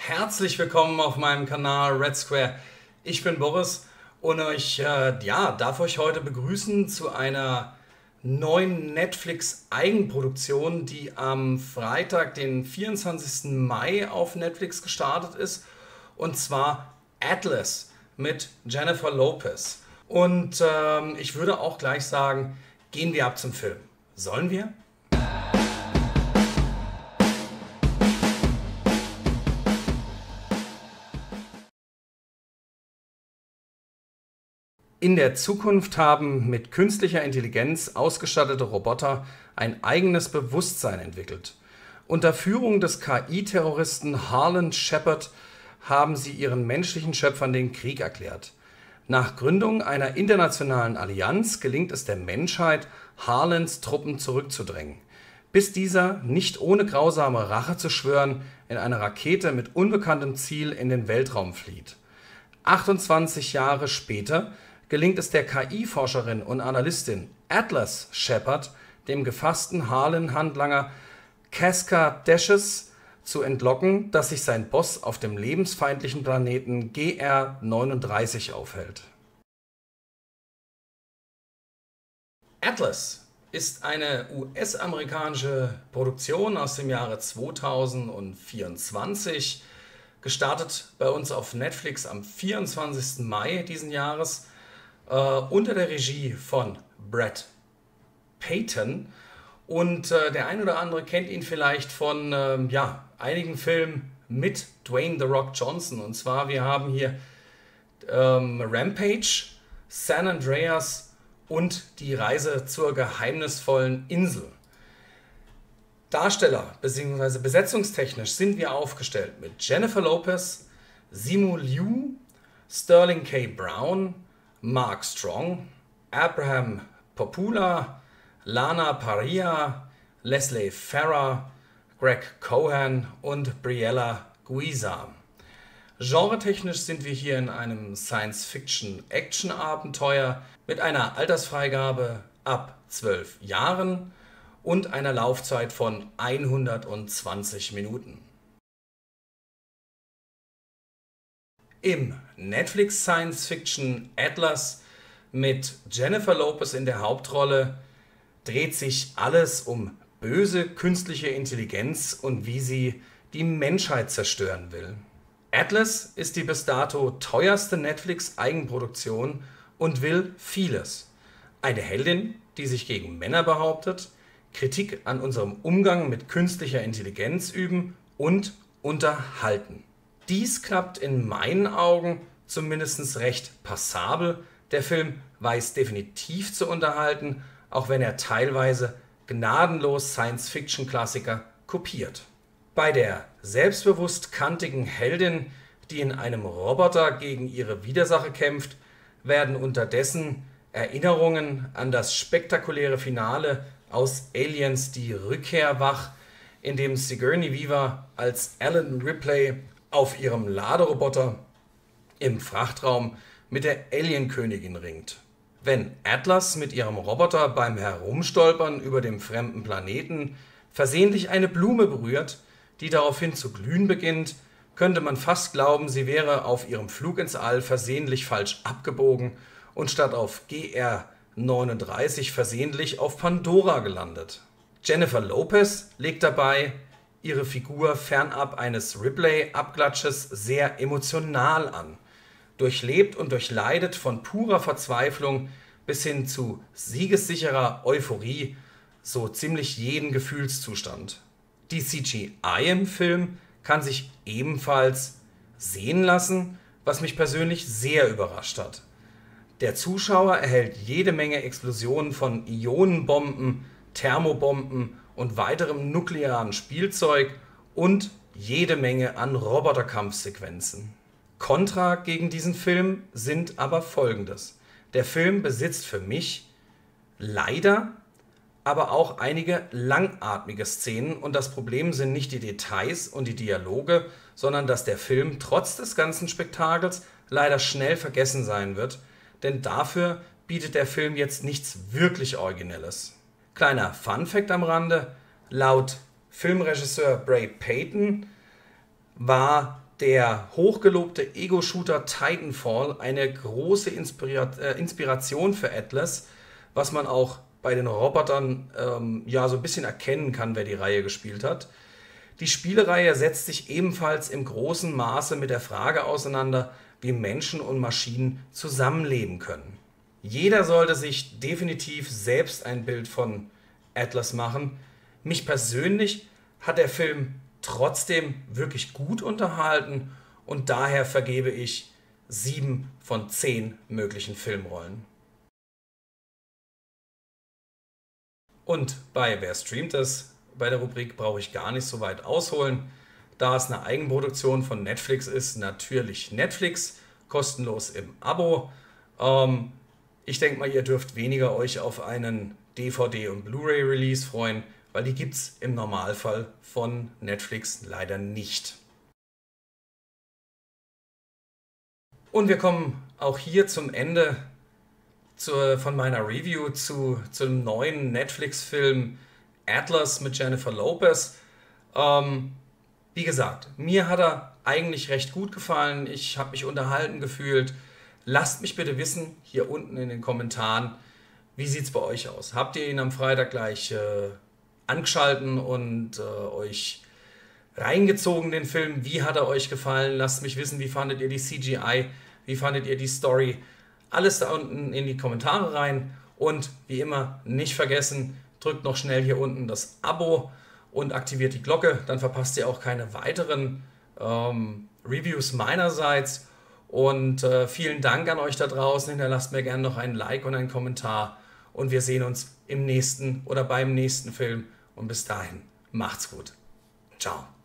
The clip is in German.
Herzlich willkommen auf meinem Kanal Red Square. Ich bin Boris und darf euch heute begrüßen zu einer neuen Netflix-Eigenproduktion, die am Freitag, den 24. Mai auf Netflix gestartet ist. Und zwar Atlas mit Jennifer Lopez. Und ich würde auch gleich sagen, gehen wir ab zum Film. Sollen wir? In der Zukunft haben mit künstlicher Intelligenz ausgestattete Roboter ein eigenes Bewusstsein entwickelt. Unter Führung des KI-Terroristen Harlan Shepard haben sie ihren menschlichen Schöpfern den Krieg erklärt. Nach Gründung einer internationalen Allianz gelingt es der Menschheit, Harlans Truppen zurückzudrängen, bis dieser, nicht ohne grausame Rache zu schwören, in einer Rakete mit unbekanntem Ziel in den Weltraum flieht. 28 Jahre später gelingt es der KI-Forscherin und Analystin Atlas Shepard, dem gefassten Harlan-Handlanger Casca Dashes zu entlocken, dass sich sein Boss auf dem lebensfeindlichen Planeten GR-39 aufhält. Atlas ist eine US-amerikanische Produktion aus dem Jahre 2024, gestartet bei uns auf Netflix am 24. Mai diesen Jahres, unter der Regie von Brad Peyton. Und der ein oder andere kennt ihn vielleicht von einigen Filmen mit Dwayne „The Rock“ Johnson. Und zwar, wir haben hier Rampage, San Andreas und Die Reise zur geheimnisvollen Insel. Darsteller bzw. besetzungstechnisch sind wir aufgestellt mit Jennifer Lopez, Simu Liu, Sterling K. Brown, Mark Strong, Abraham Popoola, Lana Parrilla, Leslie Farrar, Greg Cohan und Briella Guisa. Genretechnisch sind wir hier in einem Science-Fiction-Action-Abenteuer mit einer Altersfreigabe ab 12 Jahren und einer Laufzeit von 120 Minuten. Im Netflix Science Fiction Atlas mit Jennifer Lopez in der Hauptrolle dreht sich alles um böse künstliche Intelligenz und wie sie die Menschheit zerstören will. Atlas ist die bis dato teuerste Netflix-Eigenproduktion und will vieles. Eine Heldin, die sich gegen Männer behauptet, Kritik an unserem Umgang mit künstlicher Intelligenz üben und unterhalten. Dies klappt in meinen Augen zumindest recht passabel. Der Film weiß definitiv zu unterhalten, auch wenn er teilweise gnadenlos Science-Fiction-Klassiker kopiert. Bei der selbstbewusst kantigen Heldin, die in einem Roboter gegen ihre Widersacher kämpft, werden unterdessen Erinnerungen an das spektakuläre Finale aus Aliens die Rückkehr wach, in dem Sigourney Weaver als Ellen Ripley auf ihrem Laderoboter im Frachtraum mit der Alienkönigin ringt. Wenn Atlas mit ihrem Roboter beim Herumstolpern über dem fremden Planeten versehentlich eine Blume berührt, die daraufhin zu glühen beginnt, könnte man fast glauben, sie wäre auf ihrem Flug ins All versehentlich falsch abgebogen und statt auf GR-39 versehentlich auf Pandora gelandet. Jennifer Lopez legt dabei ihre Figur fernab eines Ripley-Abklatsches sehr emotional an, durchlebt und durchleidet von purer Verzweiflung bis hin zu siegessicherer Euphorie so ziemlich jeden Gefühlszustand. Die CGI im Film kann sich ebenfalls sehen lassen, was mich persönlich sehr überrascht hat. Der Zuschauer erhält jede Menge Explosionen von Ionenbomben, Thermobomben und weiterem nuklearen Spielzeug und jede Menge an Roboterkampfsequenzen. Kontra gegen diesen Film sind aber folgendes: Der Film besitzt für mich leider aber auch einige langatmige Szenen und das Problem sind nicht die Details und die Dialoge, sondern dass der Film trotz des ganzen Spektakels leider schnell vergessen sein wird, denn dafür bietet der Film jetzt nichts wirklich Originelles. Kleiner Funfact am Rande: Laut Filmregisseur Brad Peyton war der hochgelobte Ego-Shooter Titanfall eine große Inspiration für Atlus, was man auch bei den Robotern ja so ein bisschen erkennen kann, wer die Reihe gespielt hat. Die Spielereihe setzt sich ebenfalls im großen Maße mit der Frage auseinander, wie Menschen und Maschinen zusammenleben können. Jeder sollte sich definitiv selbst ein Bild von Atlus machen. Mich persönlich hat der Film trotzdem wirklich gut unterhalten und daher vergebe ich 7 von 10 möglichen Filmrollen. Und bei Wer streamt es? Bei der Rubrik brauche ich gar nicht so weit ausholen. Da es eine Eigenproduktion von Netflix ist, natürlich Netflix, kostenlos im Abo. Ich denke mal, ihr dürft weniger euch auf einen DVD- und Blu-ray-Release freuen, weil die gibt es im Normalfall von Netflix leider nicht. Und wir kommen auch hier zum Ende von meiner Review zum neuen Netflix-Film Atlas mit Jennifer Lopez. Wie gesagt, mir hat er eigentlich recht gut gefallen. Ich habe mich unterhalten gefühlt. Lasst mich bitte wissen, hier unten in den Kommentaren, wie sieht es bei euch aus? Habt ihr ihn am Freitag gleich angeschalten und euch reingezogen, den Film? Wie hat er euch gefallen? Lasst mich wissen, wie fandet ihr die CGI? Wie fandet ihr die Story? Alles da unten in die Kommentare rein. Und wie immer, nicht vergessen, drückt noch schnell hier unten das Abo und aktiviert die Glocke. Dann verpasst ihr auch keine weiteren Reviews meinerseits. Und vielen Dank an euch da draußen. Hinterlasst mir gerne noch ein Like und einen Kommentar. Und wir sehen uns im nächsten oder beim nächsten Film. Und bis dahin, macht's gut. Ciao.